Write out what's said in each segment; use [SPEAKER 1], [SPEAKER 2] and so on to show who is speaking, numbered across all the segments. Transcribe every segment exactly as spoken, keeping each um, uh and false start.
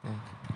[SPEAKER 1] Evet.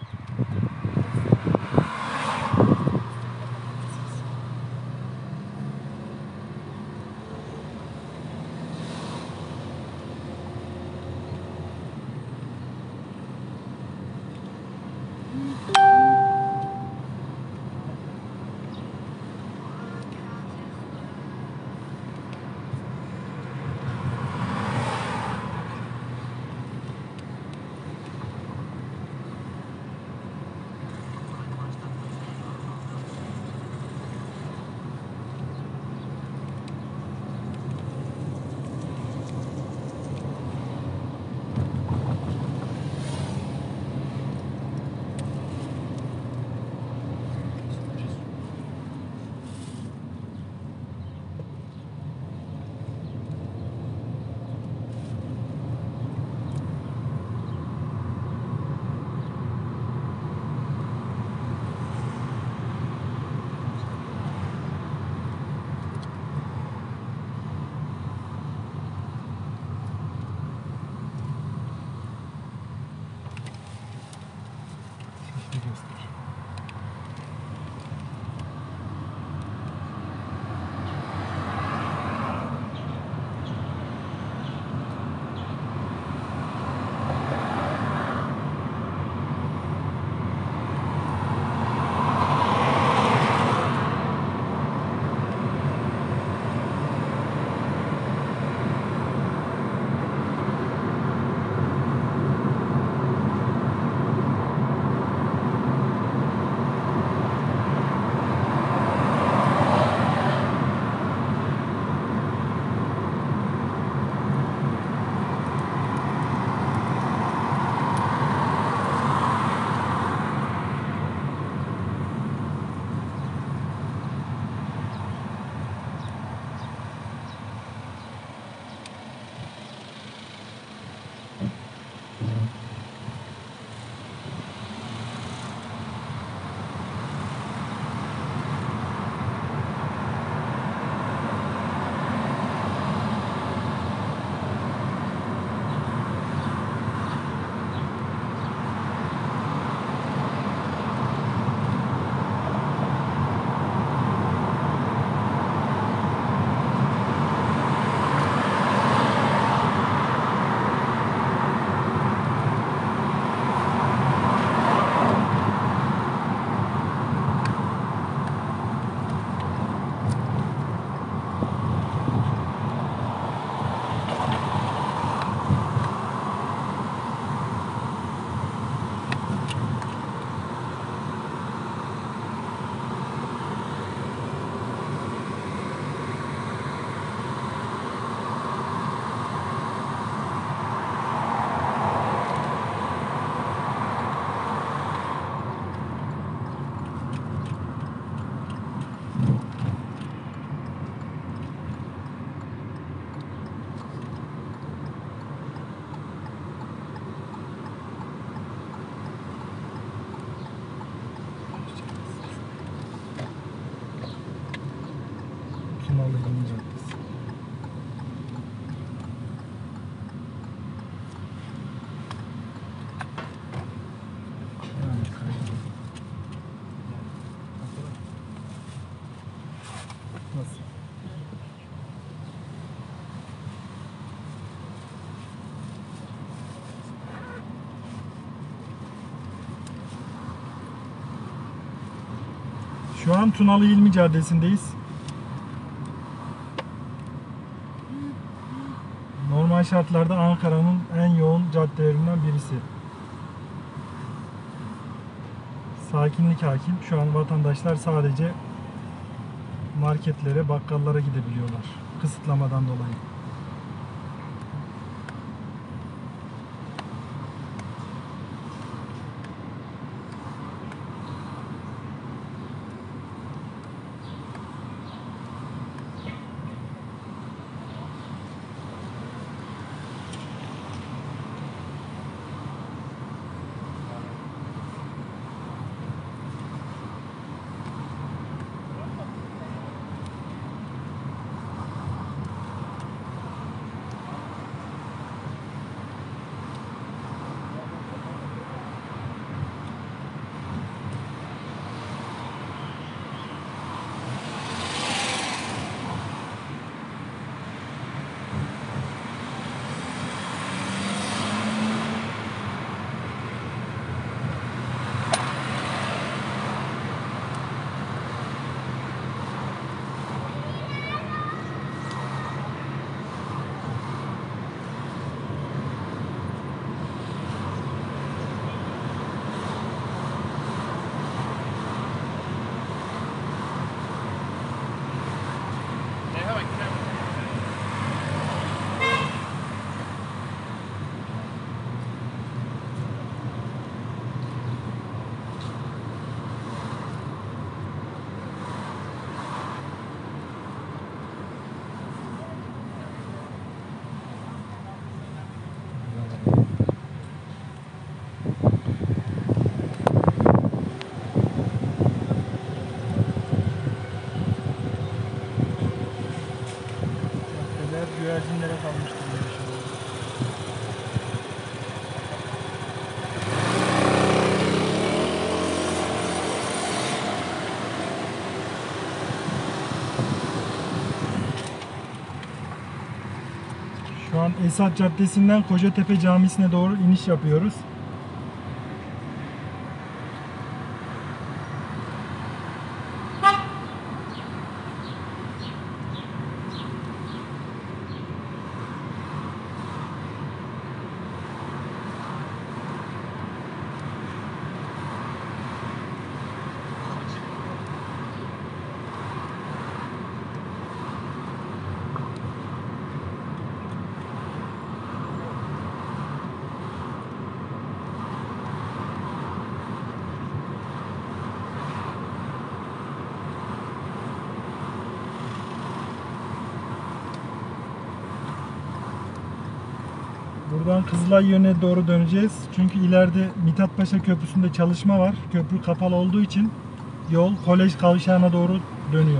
[SPEAKER 2] Tunalı İlmi Caddesi. Yani kaydı. Nasıl? Şu an Tunalı İlmi Caddesi'ndeyiz. Normal şartlarda Ankara'nın en yoğun caddelerinden birisi. Sakinlik hakim. Şu an vatandaşlar sadece marketlere, bakkallara gidebiliyorlar. Kısıtlamadan dolayı. Esat Caddesi'nden Kocatepe Camisi'ne doğru iniş yapıyoruz. Buradan Kızılay yönüne doğru döneceğiz. Çünkü ileride Mithatpaşa Köprüsü'nde çalışma var. Köprü kapalı olduğu için yol Kolej Kavşağı'na doğru dönüyor.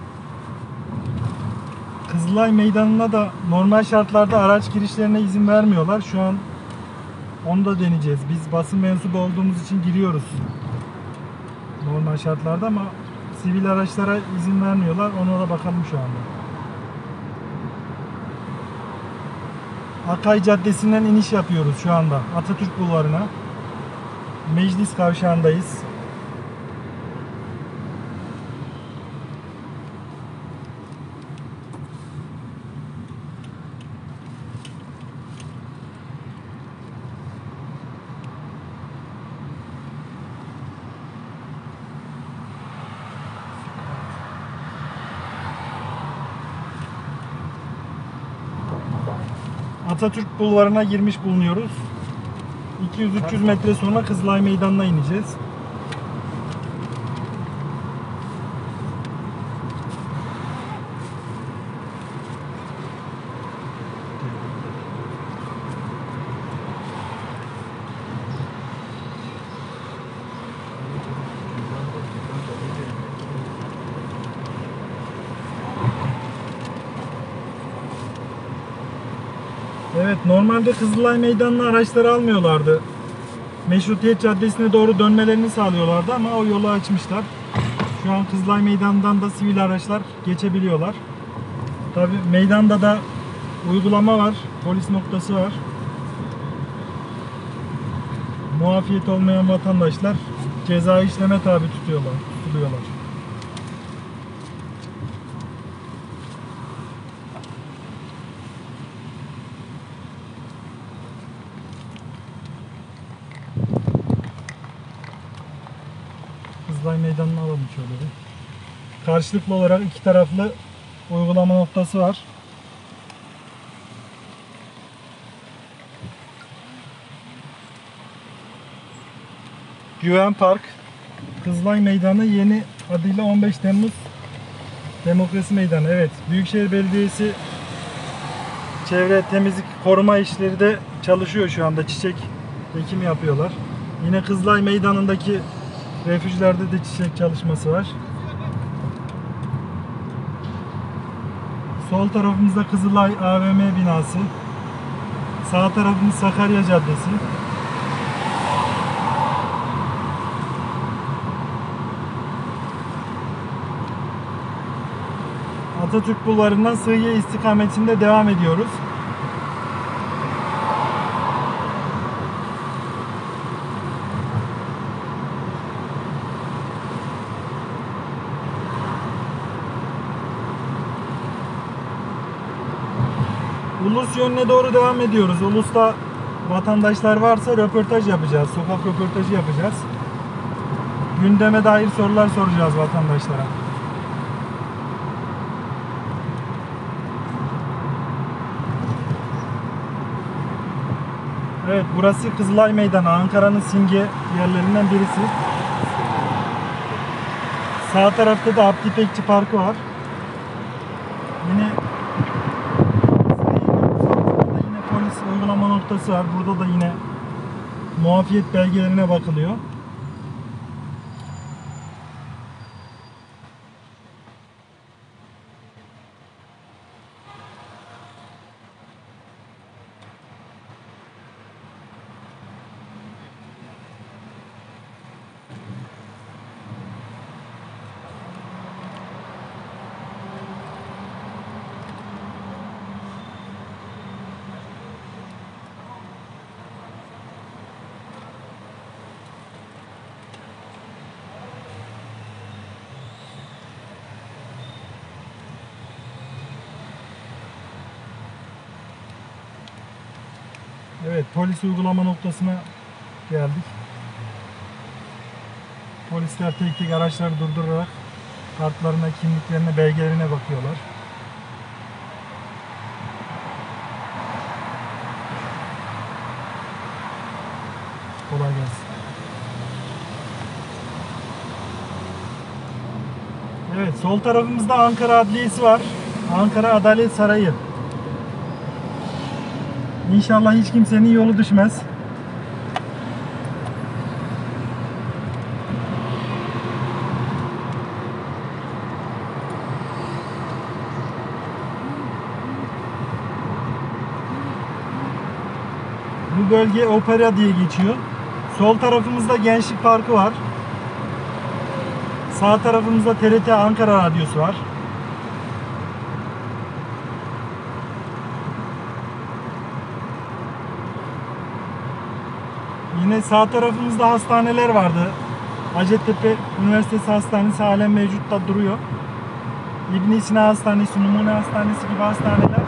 [SPEAKER 2] Kızılay Meydanı'na da normal şartlarda araç girişlerine izin vermiyorlar. Şu an onu da deneyeceğiz. Biz basın mensubu olduğumuz için giriyoruz normal şartlarda ama sivil araçlara izin vermiyorlar. Ona da bakalım şu anda. Akay Caddesi'nden iniş yapıyoruz şu anda Atatürk Bulvarı'na. Meclis Kavşağı'ndayız. Atatürk Bulvarı'na girmiş bulunuyoruz. iki yüz üç yüz metre sonra Kızılay Meydanı'na ineceğiz. Evet, normalde Kızılay Meydanı'na araçları almıyorlardı. Meşrutiyet Caddesi'ne doğru dönmelerini sağlıyorlardı ama o yolu açmışlar. Şu an Kızılay Meydanı'ndan da sivil araçlar geçebiliyorlar. Tabi meydanda da uygulama var, polis noktası var. Muafiyet olmayan vatandaşlar ceza işleme tabi tutuyorlar, tutuluyorlar. Kızılay Meydanı'nı alalım şöyle bir. Karşılıklı olarak iki taraflı uygulama noktası var. Güven Park, Kızılay Meydanı yeni adıyla on beş Temmuz Demokrasi Meydanı. Evet, Büyükşehir Belediyesi çevre temizlik koruma işleri de çalışıyor şu anda. Çiçek ekimi yapıyorlar. Yine Kızılay Meydanı'ndaki refüjlerde de çiçek çalışması var. Sol tarafımızda Kızılay A V M binası. Sağ tarafımız Sakarya Caddesi. Atatürk Bulvarı'ndan Sığıye istikametinde devam ediyoruz. Ulus yönüne doğru devam ediyoruz. Ulus'ta vatandaşlar varsa röportaj yapacağız. Sokak röportajı yapacağız. Gündeme dair sorular soracağız vatandaşlara. Evet, burası Kızılay Meydanı. Ankara'nın simge yerlerinden birisi. Sağ tarafta da Abdi İpekçi Parkı var. Yine yine polis uygulama noktası var. Burada da yine muafiyet belgelerine bakılıyor. Evet, polis uygulama noktasına geldik. Polisler tek tek araçları durdurarak kartlarına, kimliklerine, belgelerine bakıyorlar. Kolay gelsin. Evet, sol tarafımızda Ankara Adliyesi var. Ankara Adalet Sarayı. İnşallah hiç kimsenin yolu düşmez. Bu bölge Opera diye geçiyor. Sol tarafımızda Gençlik Parkı var. Sağ tarafımızda T R T Ankara Radyosu var. Yine sağ tarafımızda hastaneler vardı. Hacettepe Üniversitesi Hastanesi halen mevcutta duruyor. İbn Sina Hastanesi, Numune Hastanesi gibi hastaneler.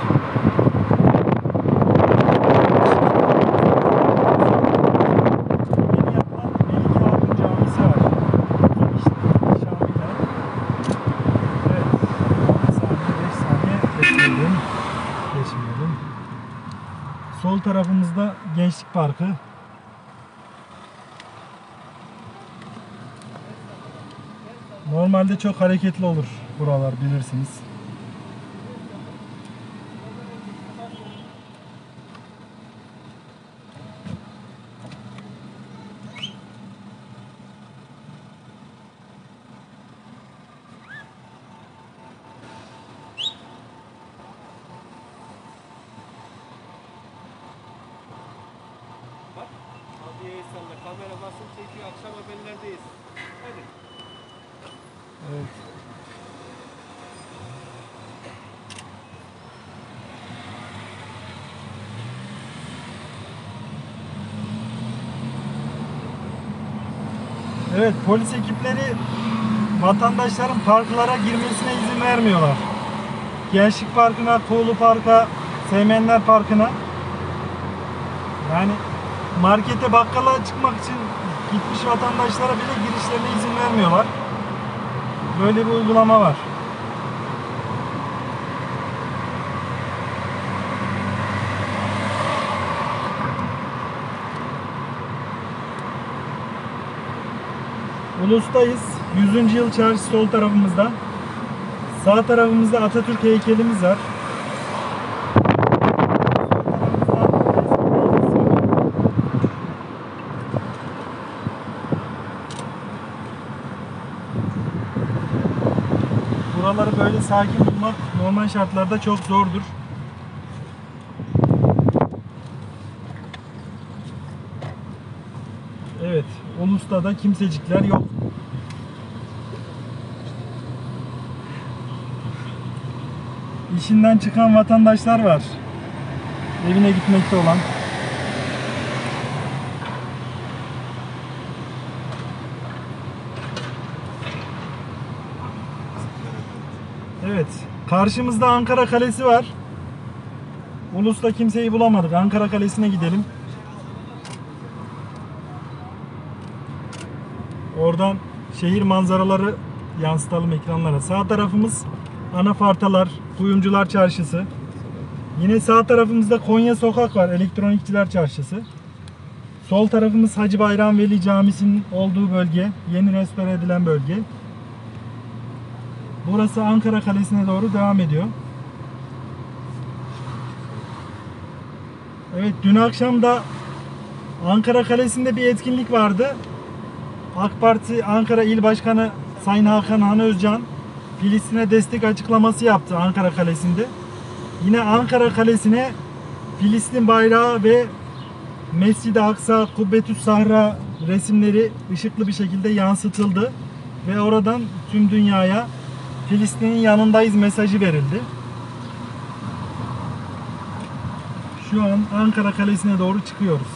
[SPEAKER 2] Yeni yapılan Melike Hatun Camisi var. İşte Şamiler. Evet. beş saniye, beş saniye geçmeyelim. Geçmeyelim. Sol tarafımızda Gençlik Parkı. Normalde çok hareketli olur buralar, bilirsiniz.
[SPEAKER 1] Adliye İhsan'da kamera basın çekiyor, akşam haberlerdeyiz. Hadi.
[SPEAKER 2] Evet. Evet, polis ekipleri vatandaşların parklara girmesine izin vermiyorlar. Gençlik Parkı'na, Kuğulu Park'a, Seymenler Parkı'na. Yani markete, bakkala çıkmak için gitmiş vatandaşlara bile girişlerine izin vermiyorlar. Böyle bir uygulama var. Ulus'tayız. yüzüncü yıl çarşı sol tarafımızda. Sağ tarafımızda Atatürk heykelimiz var. Buraları böyle sakin bulmak normal şartlarda çok zordur. Evet, Ulus'ta da kimsecikler yok. İşinden çıkan vatandaşlar var. Evine gitmekte olan. Evet, karşımızda Ankara Kalesi var. Ulus'ta kimseyi bulamadık. Ankara Kalesi'ne gidelim. Oradan şehir manzaraları yansıtalım ekranlara. Sağ tarafımız Anafartalar, Kuyumcular Çarşısı. Yine sağ tarafımızda Konya Sokak var, Elektronikçiler Çarşısı. Sol tarafımız Hacı Bayram Veli Camisi'nin olduğu bölge, yeni restore edilen bölge. Burası Ankara Kalesi'ne doğru devam ediyor. Evet, dün akşam da Ankara Kalesi'nde bir etkinlik vardı. AK Parti Ankara İl Başkanı Sayın Hakan Han Özcan Filistin'e destek açıklaması yaptı Ankara Kalesi'nde. Yine Ankara Kalesi'ne Filistin bayrağı ve Mescid-i Aksa, Kubbetüs Sahra resimleri ışıklı bir şekilde yansıtıldı. Ve oradan tüm dünyaya Filistin'in yanındayız mesajı verildi. Şu an Ankara Kalesi'ne doğru çıkıyoruz.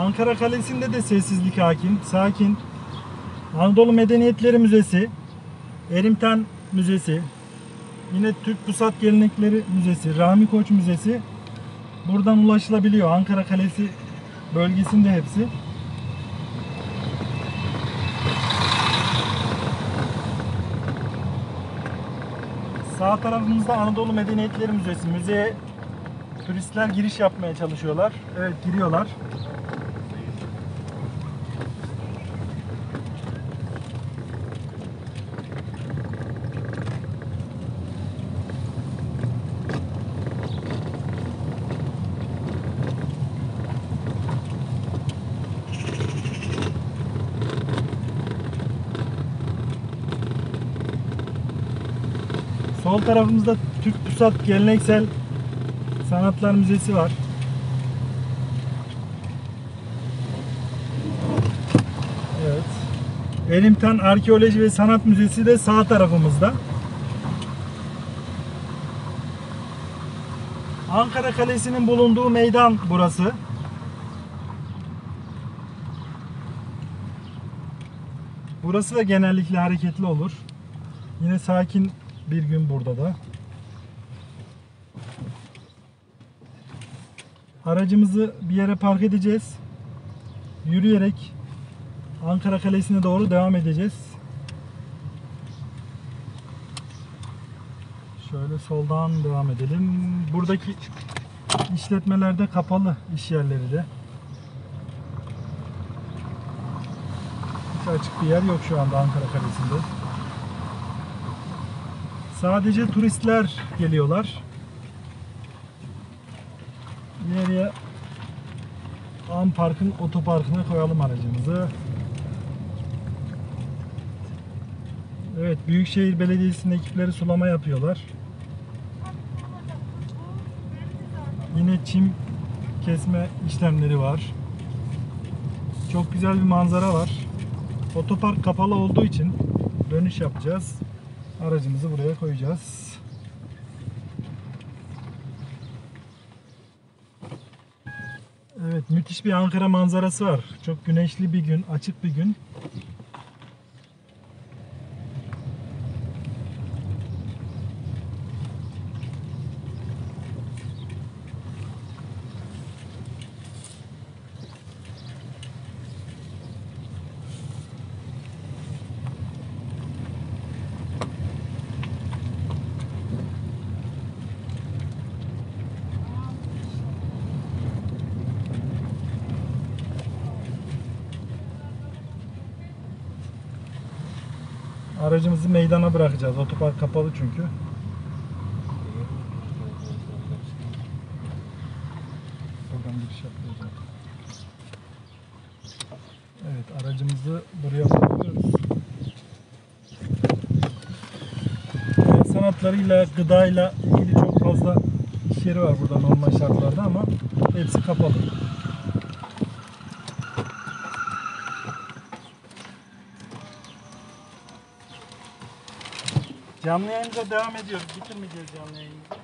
[SPEAKER 2] Ankara Kalesi'nde de sessizlik hakim, sakin. Anadolu Medeniyetleri Müzesi, Erimten Müzesi, yine Türk Pusat Gelenekleri Müzesi, Rahmi Koç Müzesi buradan ulaşılabiliyor. Ankara Kalesi bölgesinde hepsi. Sağ tarafımızda Anadolu Medeniyetleri Müzesi. Müzeye turistler giriş yapmaya çalışıyorlar. Evet, giriyorlar. Sol tarafımızda Türk Pusat Geleneksel Sanatlar Müzesi var. Evet. Erimten Arkeoloji ve Sanat Müzesi de sağ tarafımızda. Ankara Kalesi'nin bulunduğu meydan burası. Burası da genellikle hareketli olur. Yine sakin bir gün burada da. Aracımızı bir yere park edeceğiz. Yürüyerek Ankara Kalesi'ne doğru devam edeceğiz. Şöyle soldan devam edelim. Buradaki işletmelerde kapalı, iş yerleri de. Hiç açık bir yer yok şu anda Ankara Kalesi'nde. Sadece turistler geliyorlar. İleriye An Park'ın otoparkına koyalım aracımızı. Evet, Büyükşehir Belediyesi'nin ekipleri sulama yapıyorlar. Yine çim kesme işlemleri var. Çok güzel bir manzara var. Otopark kapalı olduğu için dönüş yapacağız. Aracımızı buraya koyacağız. Evet, müthiş bir Ankara manzarası var. Çok güneşli bir gün, açık bir gün. Aracımızı meydana bırakacağız. Otopark kapalı çünkü. Buradan giriş yapacağız. Evet, aracımızı buraya bırakıyoruz. El sanatlarıyla, gıdayla ilgili çok fazla iş yeri var burada normal şartlarda ama hepsi kapalı. Canlı yayınımıza devam ediyoruz. Bitirmeyeceğiz canlı yayınımızı.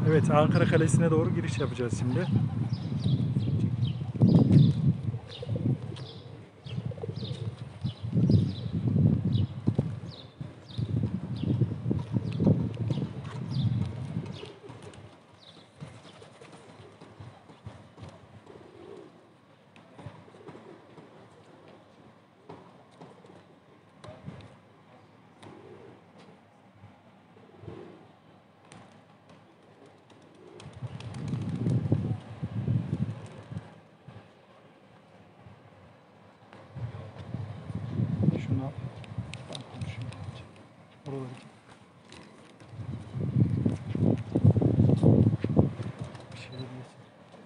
[SPEAKER 2] Evet, Ankara Kalesi'ne doğru giriş yapacağız şimdi. Şunu al. Oraları. Bir şeyler yesin.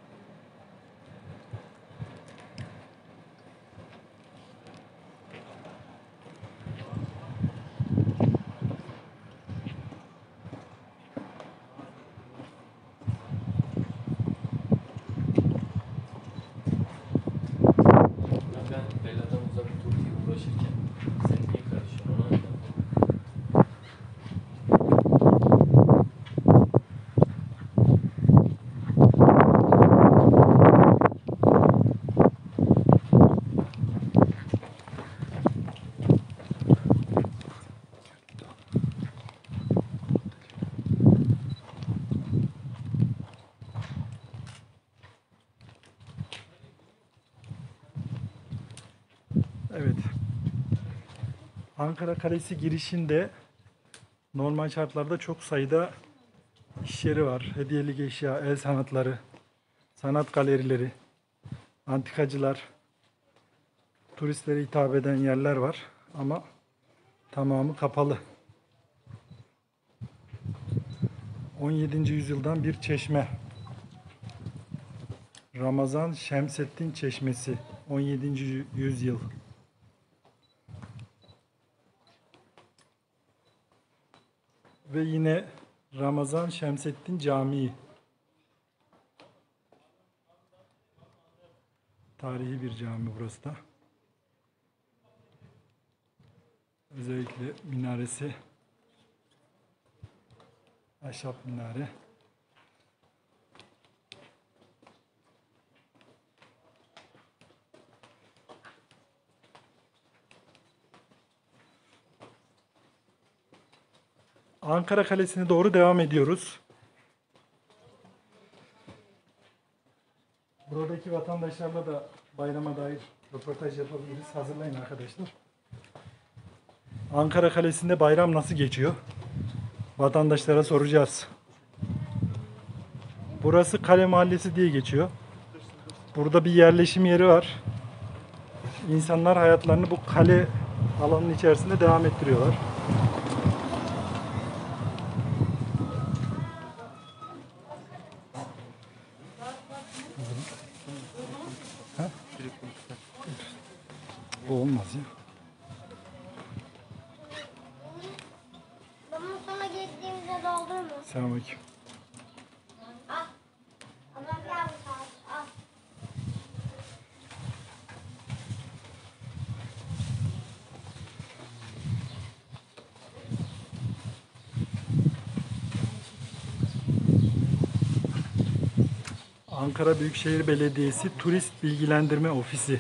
[SPEAKER 3] Ya ben Bella'dan uzak dur diye uğraşırken sen niye karışıyorsun ona anlamadım.
[SPEAKER 2] Evet. Ankara Kalesi girişinde normal şartlarda çok sayıda iş yeri var. Hediyelik eşya, el sanatları, sanat galerileri, antikacılar, turistlere hitap eden yerler var ama tamamı kapalı. on yedinci yüzyıldan bir çeşme. Ramazan Şemseddin Çeşmesi. on yedinci yüzyıl. Ve yine Ramazan Şemseddin Camii. Tarihi bir cami burası da. Özellikle minaresi. Ahşap minare. Ankara Kalesi'ne doğru devam ediyoruz. Buradaki vatandaşlarla da bayrama dair röportaj yapabiliriz. Hazırlayın arkadaşlar. Ankara Kalesi'nde bayram nasıl geçiyor? Vatandaşlara soracağız. Burası Kale Mahallesi diye geçiyor. Burada bir yerleşim yeri var. İnsanlar hayatlarını bu kale alanının içerisinde devam ettiriyorlar. Ha? Bu olmaz ya.
[SPEAKER 4] Bunun sonra gittiğimizde doldurma.
[SPEAKER 2] Selamünaleyküm.
[SPEAKER 4] Al. Ama gel bu saat. Al.
[SPEAKER 2] Ankara Büyükşehir Belediyesi Turist Bilgilendirme Ofisi.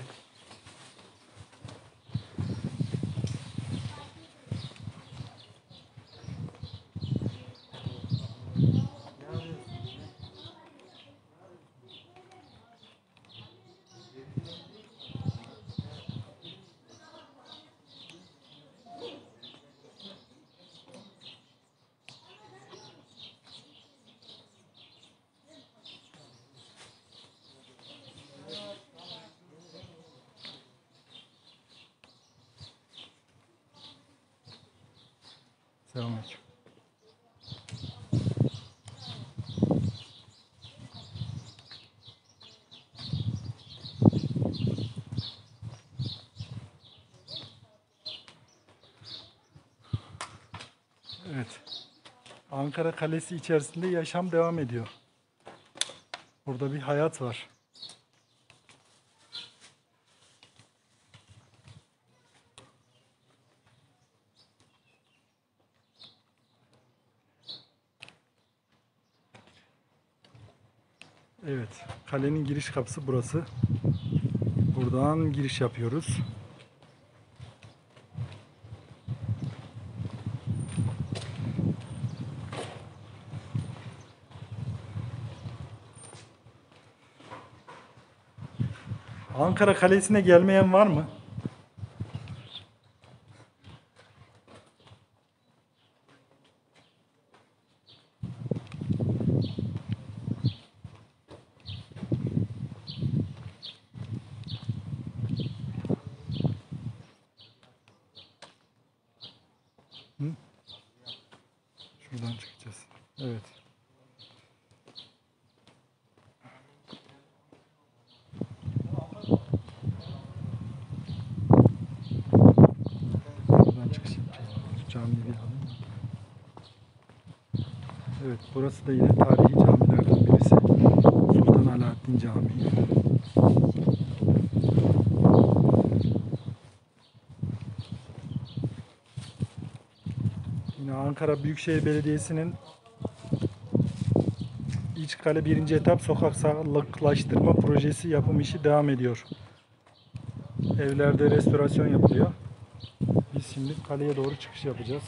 [SPEAKER 2] Selamünaleyküm. Evet. Ankara Kalesi içerisinde yaşam devam ediyor. Burada bir hayat var. Evet, kalenin giriş kapısı burası. Buradan giriş yapıyoruz. Ankara Kalesi'ne gelmeyen var mı? Hı? Şuradan çıkacağız. Evet. Buradan çıkış yapacağız. Camiyi bir alayım. Evet, burası da yine tarihi camilerden birisi. Sultan Alaaddin Camii. Yine Ankara Büyükşehir Belediyesi'nin İçkale birinci etap sokak sağlıklaştırma projesi yapım işi devam ediyor. Evlerde restorasyon yapılıyor. Biz şimdi kaleye doğru çıkış yapacağız.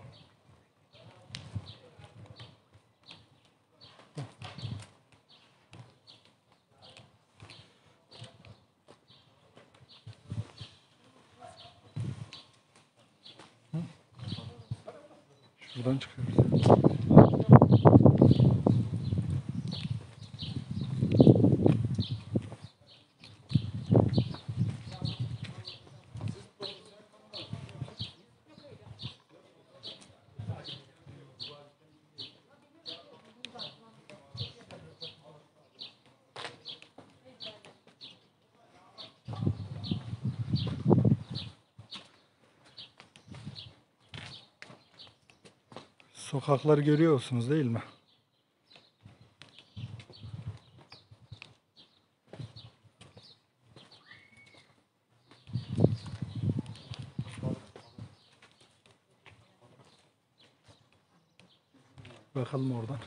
[SPEAKER 2] Şuradan çıkıyoruz. Sokakları görüyorsunuz değil mi? Bakalım oradan.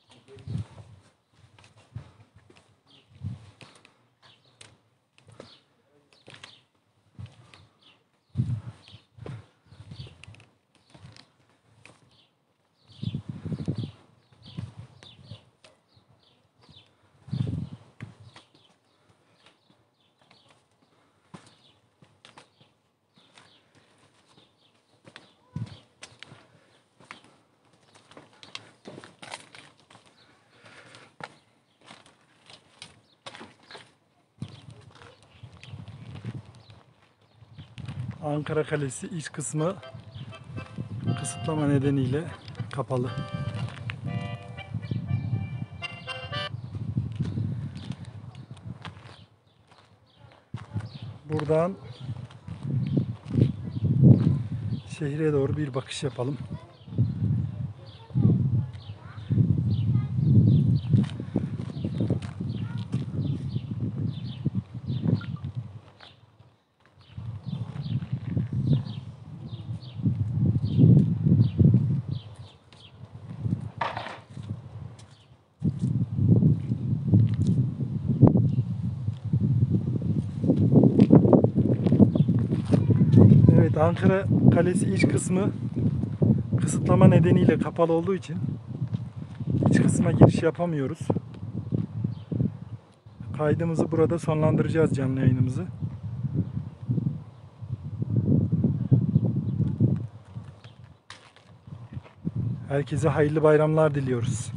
[SPEAKER 2] Ankara Kalesi iç kısmı kısıtlama nedeniyle kapalı. Buradan şehre doğru bir bakış yapalım. Evet, Ankara Kalesi iç kısmı kısıtlama nedeniyle kapalı olduğu için iç kısma giriş yapamıyoruz. Kaydımızı burada sonlandıracağız, canlı yayınımızı. Herkese hayırlı bayramlar diliyoruz.